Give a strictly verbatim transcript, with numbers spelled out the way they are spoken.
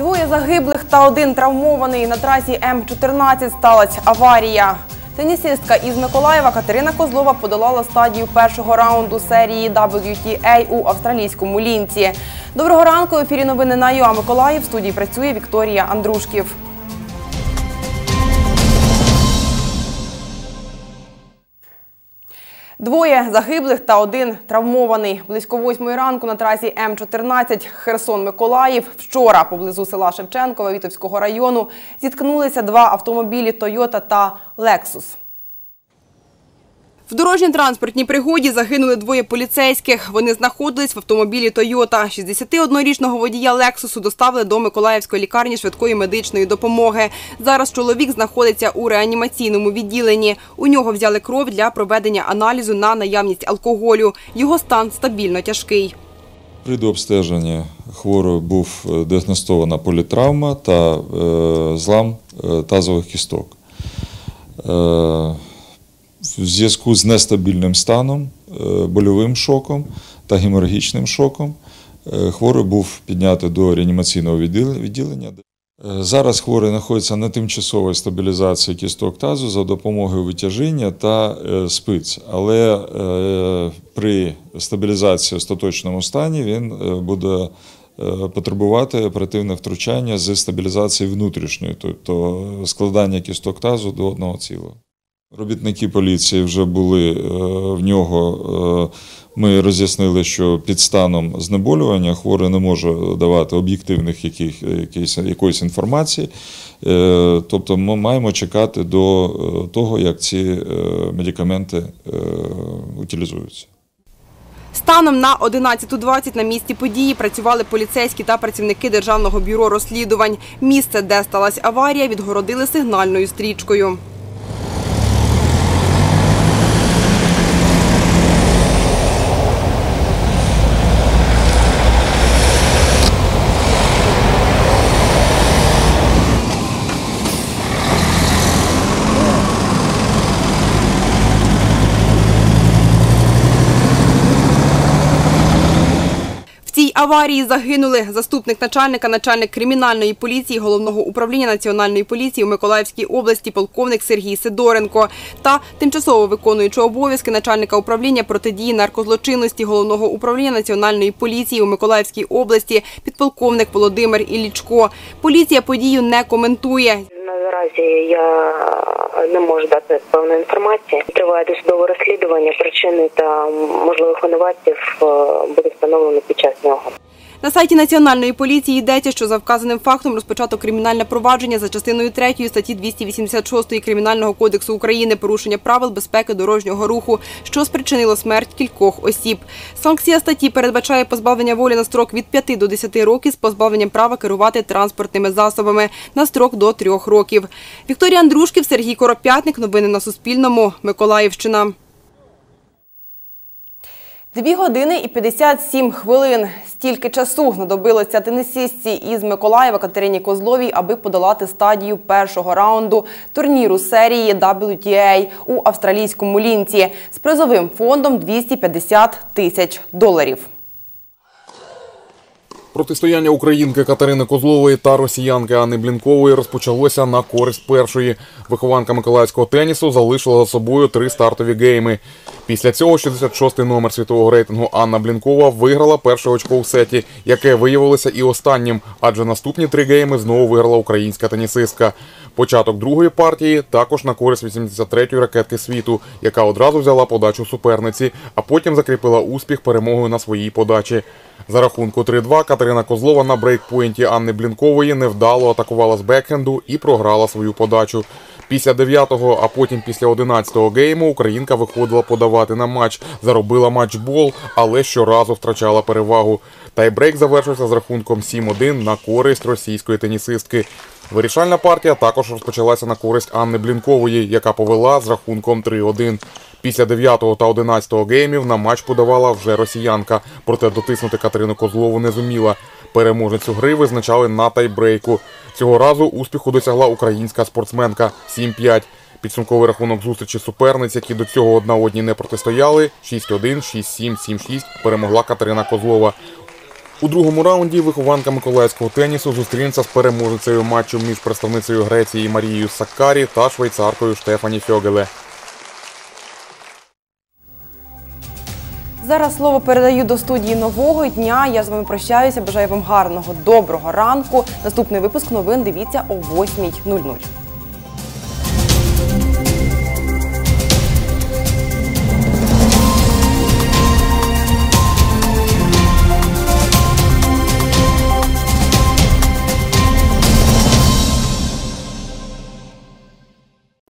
Двоє загиблих та один травмований. На трасі М чотирнадцять сталася аварія. Тенісистка із Миколаєва Катерина Козлова подолала стадію першого раунду серії дабл ю ті ей у австралійському Лінці. Доброго ранку, в ефірі новини на ЮА Миколаїв. В студії працює Вікторія Андрушків. Двоє загиблих та один травмований. Близько восьмої ранку на трасі М чотирнадцять Херсон-Миколаїв вчора поблизу села Шевченкове Вітовського району зіткнулися два автомобілі «Тойота» та «Лексус». В дорожньо-транспортній пригоді загинули двоє поліцейських. Вони знаходились в автомобілі «Тойота». шістдесятиоднорічного водія «Лексусу» доставили до Миколаївської лікарні швидкої медичної допомоги. Зараз чоловік знаходиться у реанімаційному відділенні. У нього взяли кров для проведення аналізу на наявність алкоголю. Його стан стабільно тяжкий. При дообстеженні хворого був діагностована політравма та е, злам е, тазових кісток. Е, В зв'язку з нестабільним станом, больовим шоком та геморагічним шоком хворий був піднятий до реанімаційного відділення. Зараз хворий знаходиться на тимчасовій стабілізації кісток тазу за допомогою витяжіння та спиць. Але при стабілізації в остаточному стані він буде потребувати оперативне втручання з стабілізації внутрішньої, тобто складання кісток тазу до одного цілого. Робітники поліції вже були в нього, ми роз'яснили, що під станом знеболювання хворий не може давати об'єктивних яких, якоїсь, якоїсь інформації, тобто ми маємо чекати до того, як ці медикаменти утилізуються. Станом на одинадцяту двадцять на місці події працювали поліцейські та працівники Державного бюро розслідувань. Місце, де сталася аварія, відгородили сигнальною стрічкою. В цій аварії загинули заступник начальника, начальник кримінальної поліції Головного управління Національної поліції у Миколаївській області полковник Сергій Сидоренко та тимчасово виконуючий обов'язки начальника управління протидії наркозлочинності Головного управління Національної поліції у Миколаївській області підполковник Володимир Іллічко. Поліція подію не коментує. Наразі я не можу дати певної інформації. Триває досудове розслідування, причини та можливих винуватців буде встановлено під час нього. На сайті Національної поліції йдеться, що за вказаним фактом розпочато кримінальне провадження за частиною третьою статті двісті вісімдесят шість Кримінального кодексу України «Порушення правил безпеки дорожнього руху», що спричинило смерть кількох осіб. Санкція статті передбачає позбавлення волі на строк від п'яти до десяти років з позбавленням права керувати транспортними засобами на строк до трьох років. Вікторія Андрушків, Сергій Коропятник. Новини на Суспільному. Миколаївщина. Дві години і п'ятдесят сім хвилин. Стільки часу знадобилося тенісистці із Миколаєва Катерині Козловій, аби подолати стадію першого раунду турніру серії дабл ю ті ей у австралійському Лінці з призовим фондом двісті п'ятдесят тисяч доларів. Протистояння українки Катерини Козлової та росіянки Анни Блінкової розпочалося на користь першої. Вихованка миколаївського тенісу залишила за собою три стартові гейми. Після цього шістдесят шостий номер світового рейтингу Анна Блінкова виграла перше очко у сеті, яке виявилося і останнім, адже наступні три гейми знову виграла українська тенісистка. Початок другої партії також на користь вісімдесят третьої ракетки світу, яка одразу взяла подачу суперниці, а потім закріпила успіх перемогою на своїй подачі. За рахунку три-два Катерина Козлова на брейкпойнті Анни Блінкової невдало атакувала з бекхенду і програла свою подачу. Після дев'ятого, а потім після одинадцятого гейму українка виходила подавати на матч, заробила матчбол, але щоразу втрачала перевагу. Тайбрейк завершився з рахунком сім-один на користь російської тенісистки. Вирішальна партія також розпочалася на користь Анни Блінкової, яка повела з рахунком три-один. Після дев'ятого та одинадцятого геймів на матч подавала вже росіянка, проте дотиснути Катерину Козлову не зуміла. Переможницю гри визначали на тайбрейку. Цього разу успіху досягла українська спортсменка сім-п'ять. Підсумковий рахунок зустрічі суперниць, які до цього одна одній не протистояли, шість-один, шість-сім, сім-шість перемогла Катерина Козлова. У другому раунді вихованка миколаївського тенісу зустрінеться з переможницею матчу між представницею Греції Марією Саккарі та швейцаркою Штефані Фьогеле. Зараз слово передаю до студії «Нового дня». Я з вами прощаюся. Бажаю вам гарного, доброго ранку. Наступний випуск новин дивіться о восьмій нуль нуль.